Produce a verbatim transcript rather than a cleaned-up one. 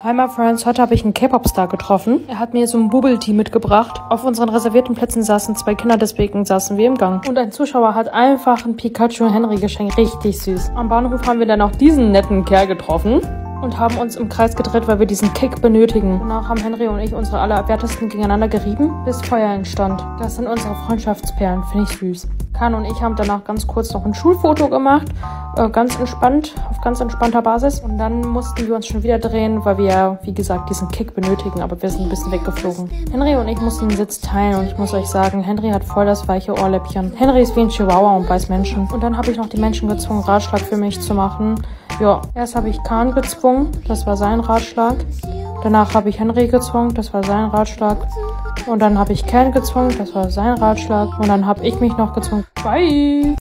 Hi my friends, heute habe ich einen K-Pop-Star getroffen. Er hat mir so ein Bubble Tea mitgebracht. Auf unseren reservierten Plätzen saßen zwei Kinder, deswegen saßen wir im Gang. Und ein Zuschauer hat einfach ein Pikachu Henry geschenkt. Richtig süß. Am Bahnhof haben wir dann auch diesen netten Kerl getroffen und haben uns im Kreis gedreht, weil wir diesen Kick benötigen. Danach haben Henry und ich unsere allerwertesten gegeneinander gerieben, bis Feuer entstand. Das sind unsere Freundschaftsperlen, finde ich süß. Kan und ich haben danach ganz kurz noch ein Schulfoto gemacht, äh, ganz entspannt, auf ganz entspannter Basis. Und dann mussten wir uns schon wieder drehen, weil wir ja, wie gesagt, diesen Kick benötigen, aber wir sind ein bisschen weggeflogen. Henry und ich mussten den Sitz teilen und ich muss euch sagen, Henry hat voll das weiche Ohrläppchen. Henry ist wie ein Chihuahua und beißt Menschen. Und dann habe ich noch die Menschen gezwungen, Ratschlag für mich zu machen. Ja, erst habe ich Kan gezwungen, das war sein Ratschlag. Danach habe ich Henry gezwungen, das war sein Ratschlag. Und dann habe ich Ken gezwungen, das war sein Ratschlag. Und dann habe ich mich noch gezwungen. Bye!